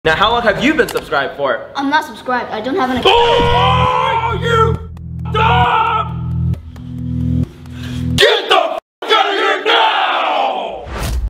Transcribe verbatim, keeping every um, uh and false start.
Now, how long have you been subscribed for? I'm not subscribed. I don't have an account. Oh, you!